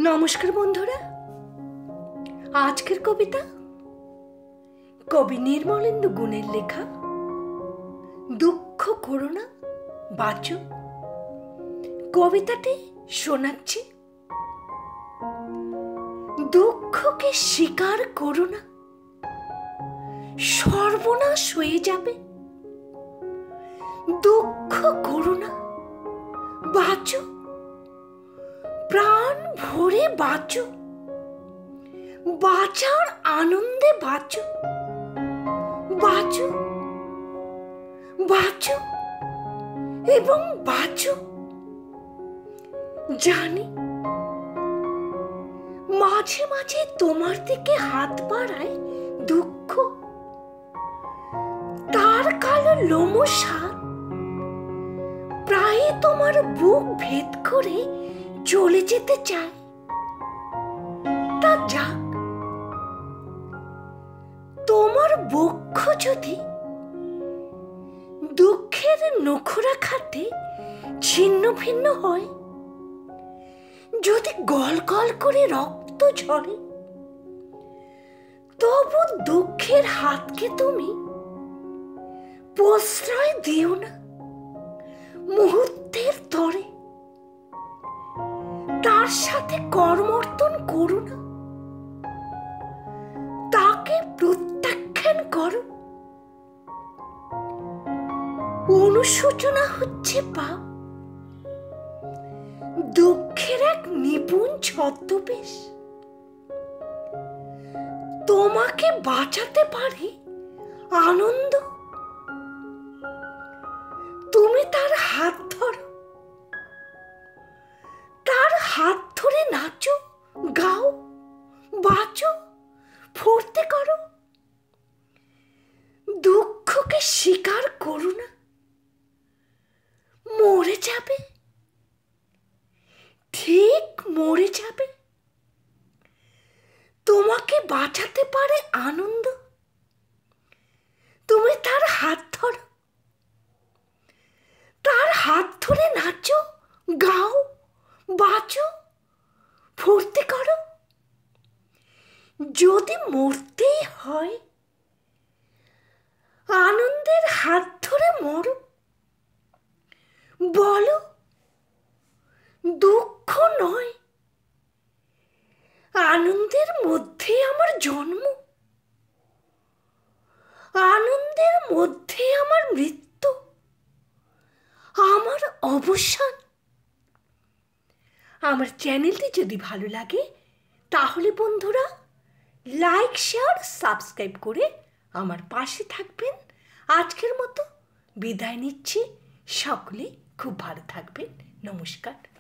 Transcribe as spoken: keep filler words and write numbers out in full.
নমস্কার বন্ধুরা, আজকের কবিতা কবি নির্মলেন্দু গুণের লেখা দুঃখ করো না বাঁচো। কবিতাটি শোনাচ্ছি। দুঃখকে স্বীকার করো না, সর্বনাশ হয়ে যাবে। দুঃখ করো না, বাঁচো, প্রাণ ভরে বাঁচো, বাঁচার আনন্দে বাঁচো, বাঁচো, বাঁচো এবং বাঁচো। জানি মাঝে মাঝে তোমার দিকে হাত বাড়ায় দুঃখ, তার কালো লোমশ হাত প্রায় তোমার বুক ভেদ করে চলে যেতে চায়। তা যাক, তোমার বক্ষ যদি দুঃখের নখরা খাতে ছিন্ন ভিন্ন হয়, যদি গল গল করে রক্ত ঝরে, তবু দুঃখের হাতকে তুমি প্রশ্রয় দিও না মুহূর্তের তরে। তার সাথে কর্মর্তন করো না, তাকে প্রত্যাখ্যান করো। অনুশোচনা হচ্ছে পাপ, দুঃখের এক নিপুণ ছদ্মবেশ। তোমাকে বাঁচাতে পারে আনন্দ। তুমি তার হাত ধরো, তার হাত ধরে নাচো, গাও, বাঁচো, ফুর্তি করো। দুঃখকে স্বীকার করো না, মরে যাবে, ঠিক মরে যাবে। তোমাকে বাঁচাতে পারে আনন্দ। তুমি তার হাত ধরো, তার হাত ধরে নাচো, গাও, বাঁচো, ফুর্তি করো। যদি মরতেই হয়, আনন্দের হাত ধরে মরো। বলো, দুঃখ নয়, আনন্দের মধ্যে আমার জন্ম, আনন্দের মধ্যে আমার মৃত্যু, আমার অবসান। আমার চ্যানেলটি যদি ভালো লাগে তাহলে বন্ধুরা লাইক, শেয়ার, সাবস্ক্রাইব করে আমার পাশে থাকবেন। আজকের মতো বিদায় নিচ্ছি। সকলে খুব ভালো থাকবেন। নমস্কার।